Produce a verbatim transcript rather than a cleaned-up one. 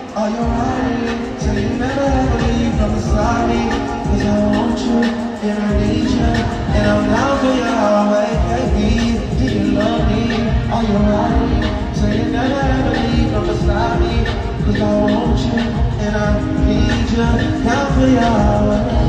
Are you riding? So you never ever leave from beside me. Cause I want you and I need you, and I'm down for you always, baby. Do you love me? Are you riding? So you never ever leave from beside me. Cause I want you and I need you, down for you always.